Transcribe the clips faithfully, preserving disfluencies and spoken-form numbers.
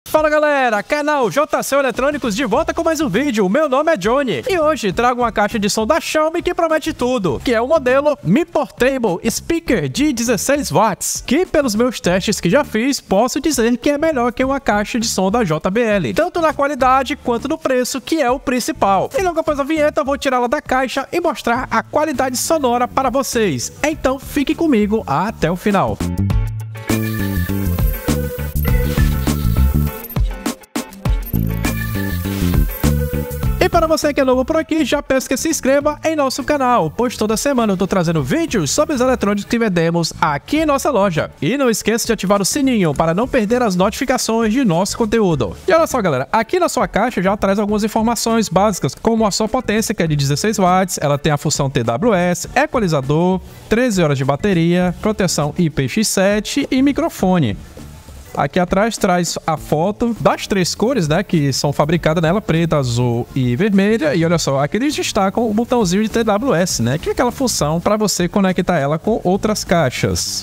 Fala galera, canal J C Eletrônicos de volta com mais um vídeo. Meu nome é Johnny e hoje trago uma caixa de som da Xiaomi que promete tudo, que é o modelo Mi Portable Speaker de dezesseis watts, que pelos meus testes que já fiz, posso dizer que é melhor que uma caixa de som da J B L, tanto na qualidade quanto no preço, que é o principal. E logo após a vinheta eu vou tirá-la da caixa e mostrar a qualidade sonora para vocês. Então fique comigo até o final. E para você que é novo por aqui, já peço que se inscreva em nosso canal, pois toda semana eu tô trazendo vídeos sobre os eletrônicos que vendemos aqui em nossa loja. E não esqueça de ativar o sininho para não perder as notificações de nosso conteúdo. E olha só galera, aqui na sua caixa já traz algumas informações básicas, como a sua potência, que é de dezesseis watts, ela tem a função T W S, equalizador, treze horas de bateria, proteção I P X sete e microfone. Aqui atrás traz a foto das três cores, né, que são fabricadas nela, preta, azul e vermelha. E olha só, aqui eles destacam o botãozinho de T W S, né, que é aquela função para você conectar ela com outras caixas.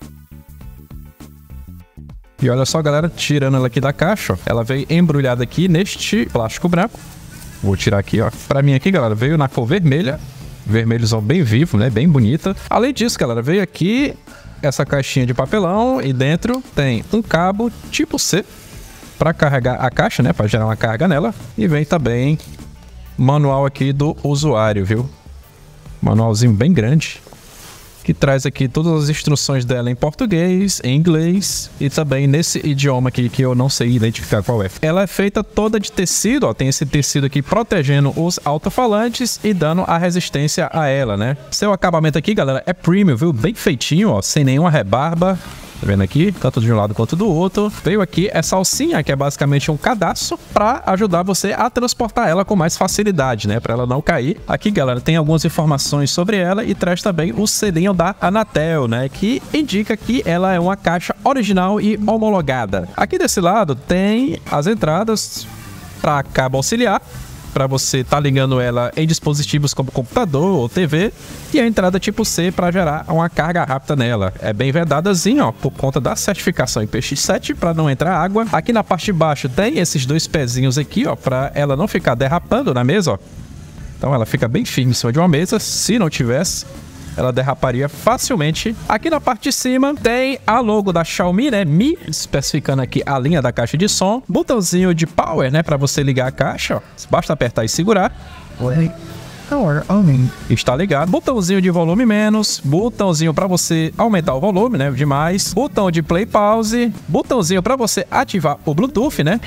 E olha só, galera, tirando ela aqui da caixa, ó, ela veio embrulhada aqui neste plástico branco. Vou tirar aqui, ó. Para mim aqui, galera, veio na cor vermelha. Vermelhozão bem vivo, né, bem bonita. Além disso, galera, veio aqui essa caixinha de papelão e dentro tem um cabo tipo C para carregar a caixa, né, para gerar uma carga nela, e vem também manual aqui do usuário, viu? Manualzinho bem grande que traz aqui todas as instruções dela em português, em inglês e também nesse idioma aqui que eu não sei identificar qual é. Ela é feita toda de tecido, ó, tem esse tecido aqui protegendo os alto-falantes e dando a resistência a ela, né? Seu acabamento aqui, galera, é premium, viu? Bem feitinho, ó, sem nenhuma rebarba. Tá vendo aqui? Tanto de um lado quanto do outro. Veio aqui essa alcinha, que é basicamente um cadastro para ajudar você a transportar ela com mais facilidade, né? Para ela não cair. Aqui, galera, tem algumas informações sobre ela e traz também o selinho da Anatel, né? Que indica que ela é uma caixa original e homologada. Aqui desse lado tem as entradas para cabo auxiliar, para você estar tá ligando ela em dispositivos como computador ou T V, e a entrada tipo C para gerar uma carga rápida nela. É bem vedadazinho, ó, por conta da certificação I P X sete para não entrar água. Aqui na parte de baixo tem esses dois pezinhos aqui, ó, para ela não ficar derrapando na mesa, ó. Então ela fica bem firme em cima de uma mesa. Se não tivesse, ela derraparia facilmente. Aqui na parte de cima tem a logo da Xiaomi, né, Mi, especificando aqui a linha da caixa de som. Botãozinho de power, né, para você ligar a caixa, ó. Basta apertar e segurar. Power on. Está ligado. Botãozinho de volume menos, botãozinho para você aumentar o volume, né, demais. Botão de play pause, botãozinho para você ativar o Bluetooth, né,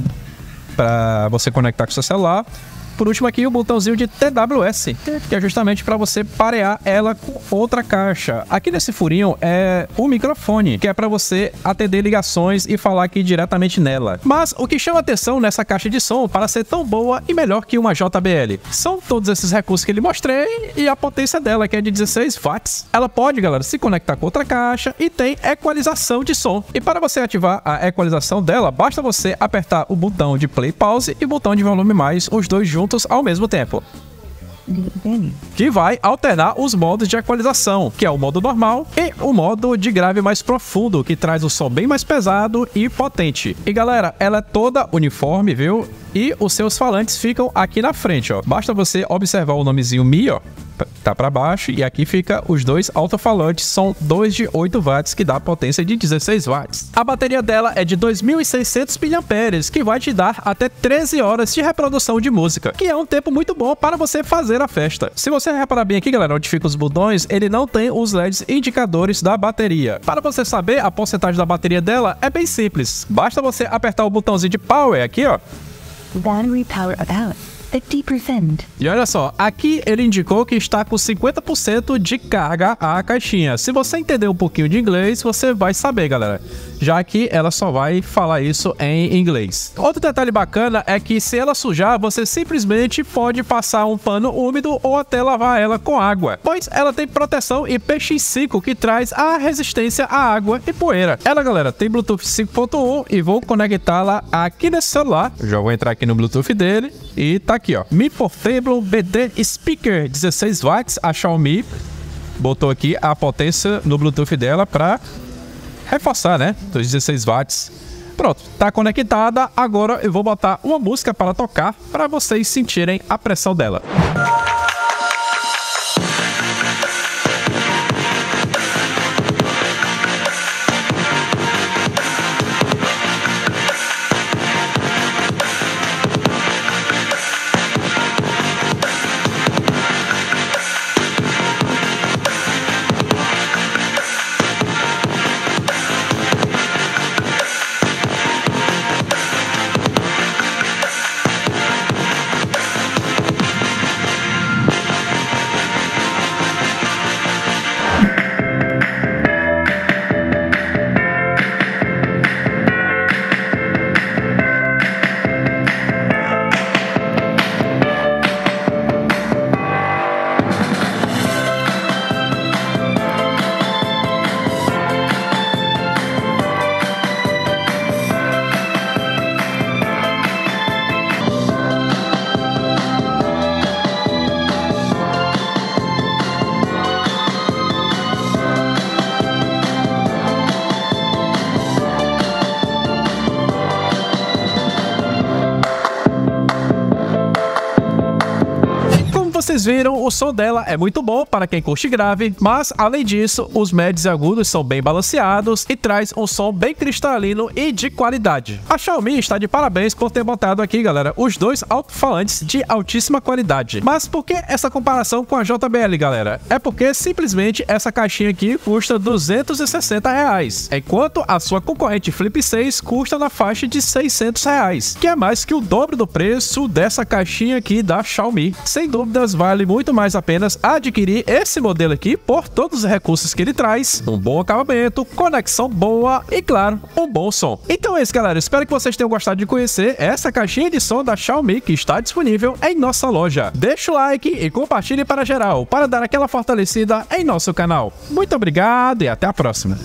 para você conectar com o seu celular. Por último aqui o botãozinho de T W S, que é justamente para você parear ela com outra caixa. Aqui nesse furinho é o microfone, que é para você atender ligações e falar aqui diretamente nela. Mas o que chama atenção nessa caixa de som para ser tão boa e melhor que uma J B L são todos esses recursos que ele mostrei e a potência dela, que é de dezesseis watts. Ela pode, galera, se conectar com outra caixa e tem equalização de som. E para você ativar a equalização dela, basta você apertar o botão de play pause e o botão de volume mais, os dois juntos ao mesmo tempo, que vai alternar os modos de equalização, que é o modo normal e o modo de grave mais profundo, que traz o som bem mais pesado e potente. E galera, ela é toda uniforme, viu? E os seus falantes ficam aqui na frente, ó. Basta você observar o nomezinho Mi, ó, tá para baixo, e aqui fica os dois alto-falantes, são dois de oito watts, que dá potência de dezesseis watts. A bateria dela é de dois mil e seiscentos miliampères-hora, que vai te dar até treze horas de reprodução de música, que é um tempo muito bom para você fazer a festa. Se você reparar bem aqui, galera, onde ficam os botões, ele não tem os L E Ds indicadores da bateria. Para você saber a porcentagem da bateria dela, é bem simples. Basta você apertar o botãozinho de power aqui, ó. Battery power about fifty percent. E olha só, aqui ele indicou que está com cinquenta por cento de carga a caixinha. Se você entender um pouquinho de inglês, você vai saber, galera, já que ela só vai falar isso em inglês. Outro detalhe bacana é que se ela sujar, você simplesmente pode passar um pano úmido ou até lavar ela com água, pois ela tem proteção I P X cinco, que traz a resistência à água e poeira. Ela, galera, tem Bluetooth cinco ponto um e vou conectá-la aqui nesse celular. Já vou entrar aqui no Bluetooth dele e tá aqui, ó, Mi Portable B D Speaker dezesseis watts. A Xiaomi botou aqui a potência no Bluetooth dela para reforçar, né, dos dezesseis watts. Pronto, tá conectada. Agora eu vou botar uma música para tocar para vocês sentirem a pressão dela. Vocês viram, o som dela é muito bom para quem curte grave, mas além disso, os médios e agudos são bem balanceados e traz um som bem cristalino e de qualidade. A Xiaomi está de parabéns por ter botado aqui, galera, os dois alto-falantes de altíssima qualidade. Mas por que essa comparação com a J B L, galera? É porque simplesmente essa caixinha aqui custa duzentos e sessenta reais, enquanto a sua concorrente Flip seis custa na faixa de seiscentos reais, que é mais que o dobro do preço dessa caixinha aqui da Xiaomi. Sem dúvidas, vale muito mais a pena adquirir esse modelo aqui por todos os recursos que ele traz, um bom acabamento, conexão boa e, claro, um bom som. Então é isso, galera. Espero que vocês tenham gostado de conhecer essa caixinha de som da Xiaomi que está disponível em nossa loja. Deixa o like e compartilhe para geral, para dar aquela fortalecida em nosso canal. Muito obrigado e até a próxima.